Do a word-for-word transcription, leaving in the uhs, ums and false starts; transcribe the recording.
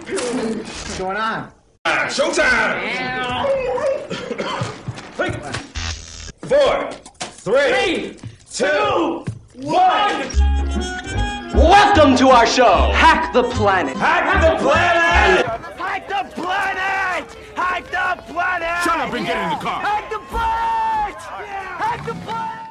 What's going on? Ah, showtime! Four, three, two, one! Welcome to our show, Hack the Planet. Hack the planet! Hack the planet! Hack the planet! Shut up and get in the car. Hack the planet! Hack the planet!